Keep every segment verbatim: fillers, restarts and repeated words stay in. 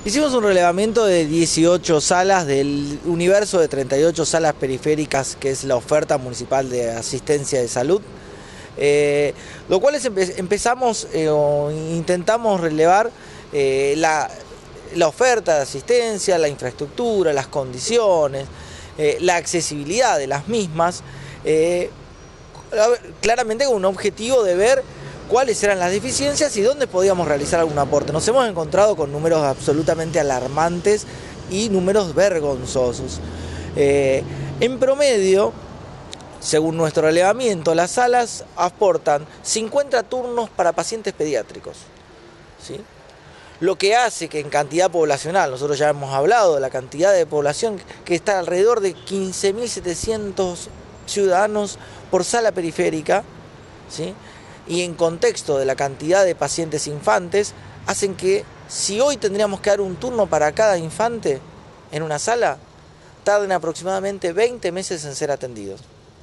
Hicimos un relevamiento de dieciocho salas del universo de treinta y ocho salas periféricas, que es la oferta municipal de asistencia de salud, eh, lo cual es, empe empezamos eh, o intentamos relevar eh, la, la oferta de asistencia, la infraestructura, las condiciones, eh, la accesibilidad de las mismas, eh, claramente con un objetivo de ver cuáles eran las deficiencias y dónde podíamos realizar algún aporte. Nos hemos encontrado con números absolutamente alarmantes y números vergonzosos. Eh, en promedio, según nuestro relevamiento, las salas aportan cincuenta turnos para pacientes pediátricos, ¿sí? Lo que hace que en cantidad poblacional, nosotros ya hemos hablado de la cantidad de población que está alrededor de quince mil setecientos ciudadanos por sala periférica, ¿sí? Y en contexto de la cantidad de pacientes infantes, hacen que si hoy tendríamos que dar un turno para cada infante en una sala, tarden aproximadamente veinte meses en ser atendidos.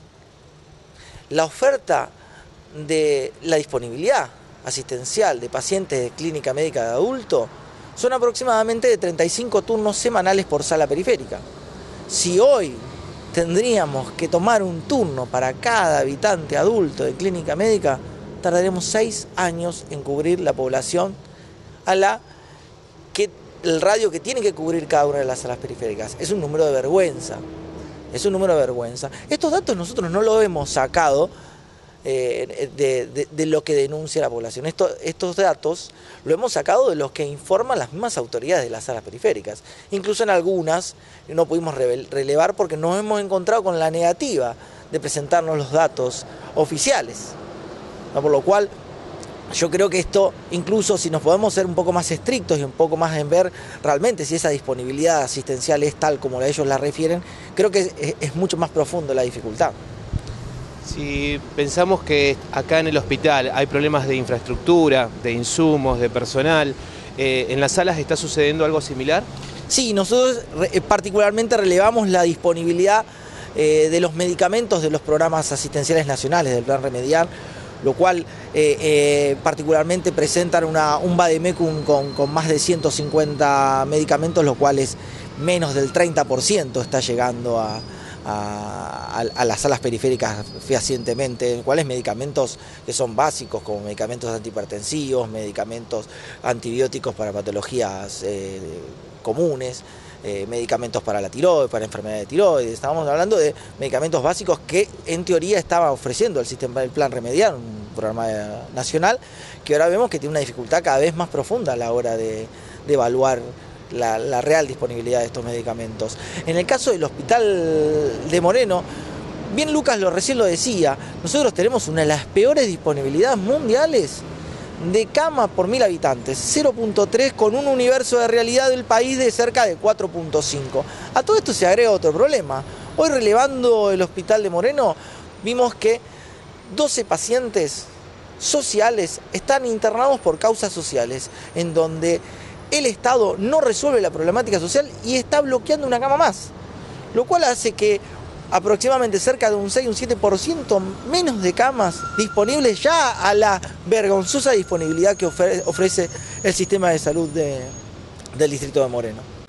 La oferta de la disponibilidad asistencial de pacientes de clínica médica de adulto son aproximadamente de treinta y cinco turnos semanales por sala periférica. Si hoy tendríamos que tomar un turno para cada habitante adulto de clínica médica, tardaremos seis años en cubrir la población a la que el radio que tiene que cubrir cada una de las salas periféricas. Es un número de vergüenza, es un número de vergüenza. Estos datos nosotros no los hemos sacado eh, de, de, de lo que denuncia la población. Esto, estos datos lo hemos sacado de los que informan las mismas autoridades de las salas periféricas. Incluso en algunas no pudimos relevar porque nos hemos encontrado con la negativa de presentarnos los datos oficiales. ¿No? Por lo cual, yo creo que esto, incluso si nos podemos ser un poco más estrictos y un poco más en ver realmente si esa disponibilidad asistencial es tal como ellos la refieren, creo que es, es mucho más profundo la dificultad. Si pensamos que acá en el hospital hay problemas de infraestructura, de insumos, de personal, eh, ¿en las salas está sucediendo algo similar? Sí, nosotros particularmente relevamos la disponibilidad eh, de los medicamentos de los programas asistenciales nacionales del Plan Remediar, lo cual eh, eh, particularmente presentan una, un vademecum con, con más de ciento cincuenta medicamentos, lo cual es menos del treinta por ciento está llegando a, a, a las salas periféricas fehacientemente, cuáles medicamentos que son básicos, como medicamentos antihipertensivos, medicamentos antibióticos para patologías eh, comunes, Eh, medicamentos para la tiroides, para enfermedades de tiroides. Estábamos hablando de medicamentos básicos que en teoría estaba ofreciendo el sistema del Plan Remediar, un programa nacional, que ahora vemos que tiene una dificultad cada vez más profunda a la hora de, de evaluar la, la real disponibilidad de estos medicamentos. En el caso del Hospital de Moreno, bien Lucas lo recién lo decía, nosotros tenemos una de las peores disponibilidades mundiales de cama por mil habitantes, cero punto tres, con un universo de realidad del país de cerca de cuatro punto cinco. A todo esto se agrega otro problema. Hoy, relevando el Hospital de Moreno, vimos que doce pacientes sociales están internados por causas sociales, en donde el Estado no resuelve la problemática social y está bloqueando una cama más, lo cual hace que aproximadamente cerca de un seis, un siete por ciento menos de camas disponibles ya a la vergonzosa disponibilidad que ofrece el sistema de salud de, del distrito de Moreno.